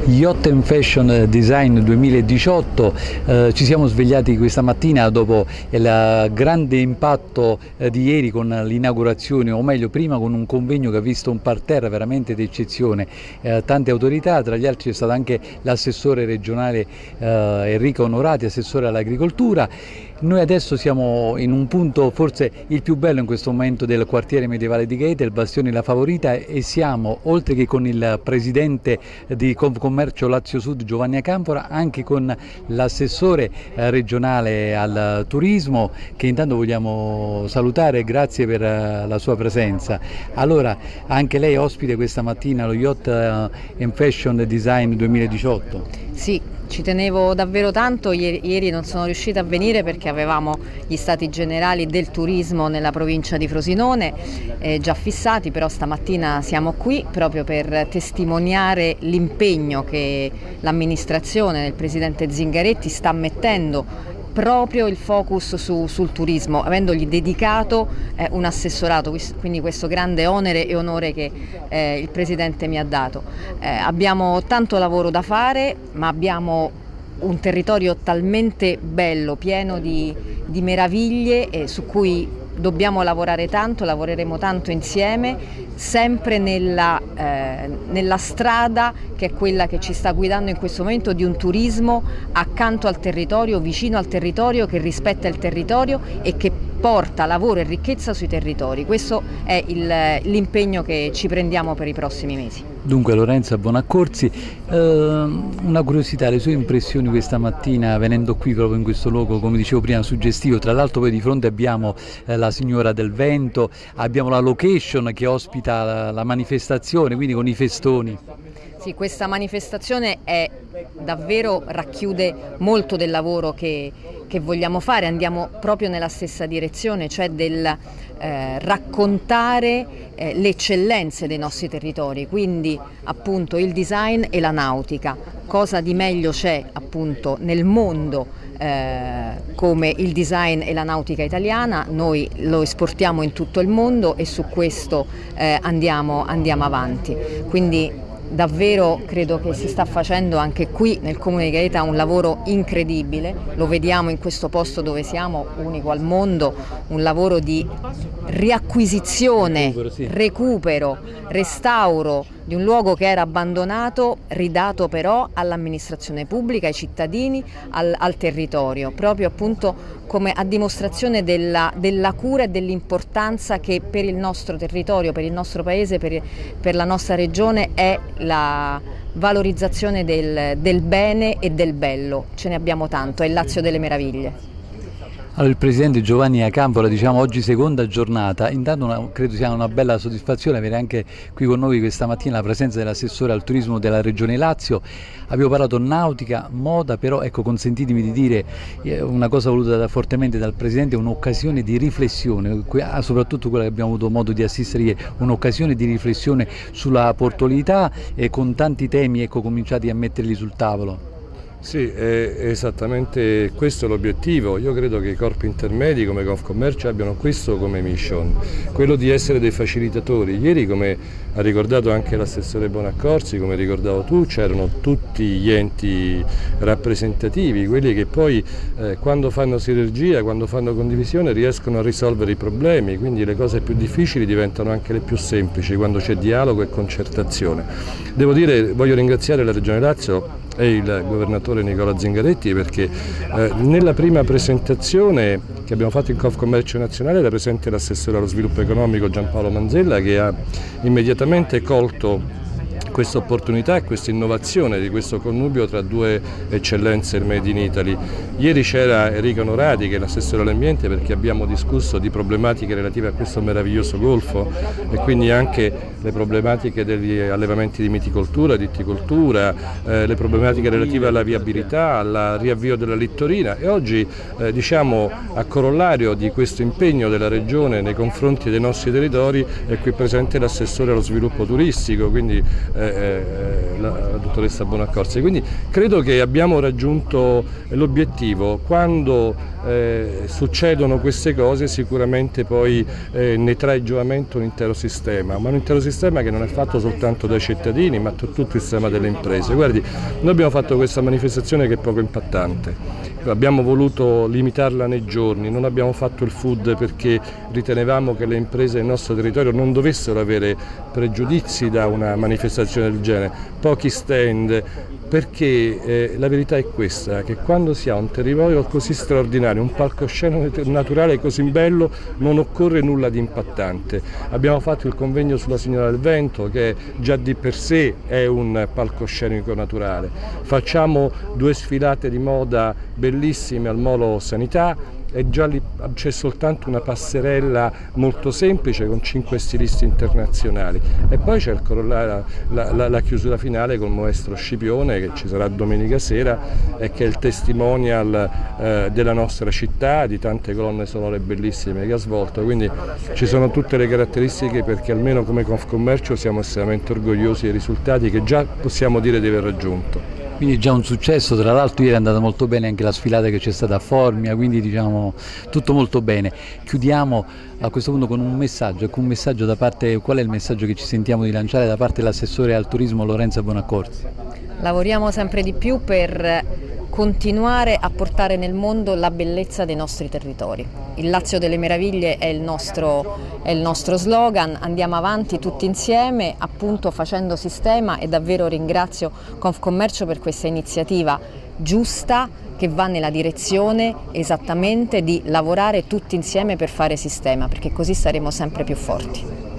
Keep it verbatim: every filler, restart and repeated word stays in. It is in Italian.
Yacht and Fashion Design duemiladiciotto, eh, ci siamo svegliati questa mattina dopo il grande impatto eh, di ieri con l'inaugurazione, o meglio prima con un convegno che ha visto un parterre veramente d'eccezione, eh, tante autorità, tra gli altri c'è stato anche l'assessore regionale eh, Enrico Onorati, assessore all'agricoltura. Noi adesso siamo in un punto forse il più bello in questo momento del quartiere medievale di Gaeta, il Bastione La Favorita, e siamo oltre che con il presidente di Confcommercio Lazio Sud Giovanni Acampora, anche con l'assessore eh, regionale al turismo, che intanto vogliamo salutare e grazie per uh, la sua presenza. Allora, anche lei ospite questa mattina allo Yacht and Fashion Design duemiladiciotto? Sì, ci tenevo davvero tanto, ieri, ieri non sono riuscita a venire perché avevamo gli stati generali del turismo nella provincia di Frosinone eh, già fissati, però stamattina siamo qui proprio per testimoniare l'impegno che l'amministrazione del presidente Zingaretti sta mettendo, proprio il focus su, sul turismo, avendogli dedicato eh, un assessorato, quindi questo grande onere e onore che eh, il Presidente mi ha dato. Eh, abbiamo tanto lavoro da fare, ma abbiamo un territorio talmente bello, pieno di, di meraviglie e su cui dobbiamo lavorare tanto, lavoreremo tanto insieme, sempre nella, eh, nella strada che è quella che ci sta guidando in questo momento, di un turismo accanto al territorio, vicino al territorio, che rispetta il territorio e che porta lavoro e ricchezza sui territori. Questo è l'impegno che ci prendiamo per i prossimi mesi. Dunque Lorenza Bonaccorsi, eh, una curiosità, le sue impressioni questa mattina venendo qui proprio in questo luogo, come dicevo prima, suggestivo. Tra l'altro poi di fronte abbiamo eh, la Signora del Vento, abbiamo la location che ospita la, la manifestazione, quindi con i festoni. Sì, questa manifestazione è davvero, racchiude molto del lavoro che, che vogliamo fare, andiamo proprio nella stessa direzione, cioè del eh, raccontare eh, le eccellenze dei nostri territori, quindi appunto il design e la nautica. Cosa di meglio c'è appunto nel mondo eh, come il design e la nautica italiana? Noi lo esportiamo in tutto il mondo e su questo eh, andiamo, andiamo avanti. Quindi davvero credo che si sta facendo anche qui nel Comune di Gaeta un lavoro incredibile, lo vediamo in questo posto dove siamo, unico al mondo, un lavoro di riacquisizione, recupero, sì. recupero restauro di un luogo che era abbandonato, ridato però all'amministrazione pubblica, ai cittadini, al, al territorio, proprio appunto come a dimostrazione della, della cura e dell'importanza che per il nostro territorio, per il nostro paese, per, per la nostra regione è la valorizzazione del, del bene e del bello. Ce ne abbiamo tanto, è il Lazio delle meraviglie. Allora, il presidente Giovanni Acampora, diciamo oggi seconda giornata, intanto una, credo sia una bella soddisfazione avere anche qui con noi questa mattina la presenza dell'assessore al turismo della Regione Lazio. Abbiamo parlato nautica, moda, però ecco, consentitemi di dire una cosa voluta da, fortemente dal presidente, un'occasione di riflessione, soprattutto quella che abbiamo avuto modo di assistere ieri, un'occasione di riflessione sulla portualità e con tanti temi ecco, cominciati a metterli sul tavolo. Sì, è esattamente questo l'obiettivo. Io credo che i corpi intermedi come Confcommercio abbiano questo come mission, quello di essere dei facilitatori. Ieri, come ha ricordato anche l'assessore Bonaccorsi, come ricordavo tu, c'erano tutti gli enti rappresentativi, quelli che poi eh, quando fanno sinergia, quando fanno condivisione riescono a risolvere i problemi, quindi le cose più difficili diventano anche le più semplici quando c'è dialogo e concertazione. Devo dire, voglio ringraziare la Regione Lazio e il governatore Nicola Zingaretti perché eh, nella prima presentazione che abbiamo fatto in Confcommercio Nazionale era presente l'assessore allo sviluppo economico Giampaolo Manzella, che ha immediatamente colto questa opportunità e questa innovazione di questo connubio tra due eccellenze del Made in Italy. Ieri c'era Enrico Onorati, che è l'assessore all'ambiente, perché abbiamo discusso di problematiche relative a questo meraviglioso golfo e quindi anche le problematiche degli allevamenti di miticoltura, di itticoltura, eh, le problematiche relative alla viabilità, al riavvio della littorina, e oggi eh, diciamo a corollario di questo impegno della Regione nei confronti dei nostri territori è qui presente l'assessore allo sviluppo turistico, quindi eh, eh, la, la dottoressa Bonaccorsi. Quindi credo che abbiamo raggiunto l'obiettivo. Quando eh, succedono queste cose sicuramente poi eh, ne trae giovamento un intero sistema, ma un intero sistema che non è fatto soltanto dai cittadini, ma tutto il sistema delle imprese. Guardi, noi abbiamo fatto questa manifestazione che è poco impattante. Abbiamo voluto limitarla nei giorni, non abbiamo fatto il food perché ritenevamo che le imprese del nostro territorio non dovessero avere pregiudizi da una manifestazione del genere, pochi stand, perché eh, la verità è questa, che quando si ha un territorio così straordinario, un palcoscenico naturale così bello, non occorre nulla di impattante. Abbiamo fatto il convegno sulla Signora del Vento, che già di per sé è un palcoscenico naturale. Facciamo due sfilate di moda bellissime al Molo Sanità, e già lì c'è soltanto una passerella molto semplice con cinque stilisti internazionali, e poi c'è la, la, la, la chiusura finale con il maestro Scipione, che ci sarà domenica sera e che è il testimonial eh, della nostra città, di tante colonne sonore bellissime che ha svolto. Quindi ci sono tutte le caratteristiche perché almeno come Confcommercio siamo estremamente orgogliosi dei risultati che già possiamo dire di aver raggiunto. Quindi già un successo, tra l'altro ieri è andata molto bene anche la sfilata che c'è stata a Formia, quindi diciamo tutto molto bene. Chiudiamo a questo punto con un messaggio, ecco un messaggio da parte, qual è il messaggio che ci sentiamo di lanciare da parte dell'assessore al turismo Lorenza Bonaccorsi? Lavoriamo sempre di più per continuare a portare nel mondo la bellezza dei nostri territori. Il Lazio delle Meraviglie è il nostro, è il nostro slogan, andiamo avanti tutti insieme, appunto facendo sistema, e davvero ringrazio Confcommercio per questa iniziativa giusta che va nella direzione esattamente di lavorare tutti insieme per fare sistema, perché così saremo sempre più forti.